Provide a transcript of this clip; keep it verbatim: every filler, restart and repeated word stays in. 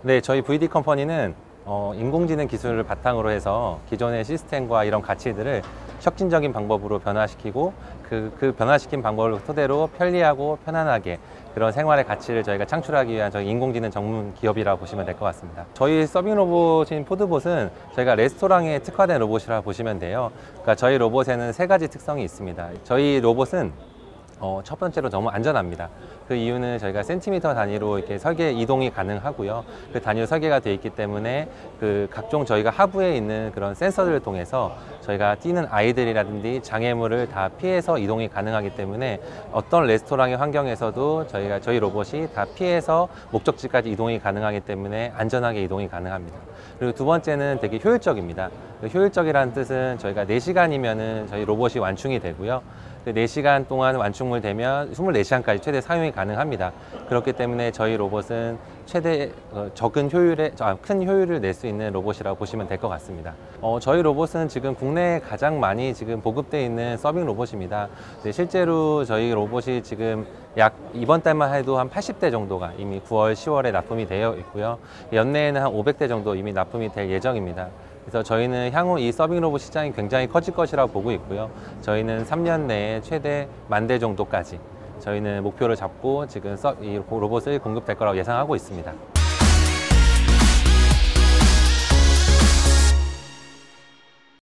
네, 저희 브이디 컴퍼니는 어, 인공지능 기술을 바탕으로 해서 기존의 시스템과 이런 가치들을 혁신적인 방법으로 변화시키고 그, 그 변화시킨 방법을 토대로 편리하고 편안하게 그런 생활의 가치를 저희가 창출하기 위한 저희 인공지능 전문 기업이라고 보시면 될 것 같습니다. 저희 서빙 로봇인 푸드봇은 저희가 레스토랑에 특화된 로봇이라고 보시면 돼요. 그러니까 저희 로봇에는 세 가지 특성이 있습니다. 저희 로봇은 어, 첫 번째로 너무 안전합니다. 그 이유는 저희가 센티미터 단위로 이렇게 설계 이동이 가능하고요. 그 단위로 설계가 되어 있기 때문에 그 각종 저희가 하부에 있는 그런 센서들을 통해서 저희가 뛰는 아이들이라든지 장애물을 다 피해서 이동이 가능하기 때문에 어떤 레스토랑의 환경에서도 저희가 저희 로봇이 다 피해서 목적지까지 이동이 가능하기 때문에 안전하게 이동이 가능합니다. 그리고 두 번째는 되게 효율적입니다. 그 효율적이라는 뜻은 저희가 네 시간이면은 저희 로봇이 완충이 되고요. 그 네 시간 동안 완충물 되면 이십사 시간까지 최대 사용이 가능합니다. 그렇기 때문에 저희 로봇은 최대 어, 적은 효율에 아, 큰 효율을 낼 수 있는 로봇이라고 보시면 될 것 같습니다. 어, 저희 로봇은 지금 국내에 가장 많이 지금 보급되어 있는 서빙 로봇입니다. 네, 실제로 저희 로봇이 지금 약 이번 달만 해도 한 팔십 대 정도가 이미 구월, 시월에 납품이 되어 있고요. 연내에는 한 오백 대 정도 이미 납품이 될 예정입니다. 그래서 저희는 향후 이 서빙 로봇 시장이 굉장히 커질 것이라고 보고 있고요. 저희는 삼 년 내에 최대 만 대 정도까지 저희는 목표를 잡고 지금 이 로봇을 공급될 거라고 예상하고 있습니다.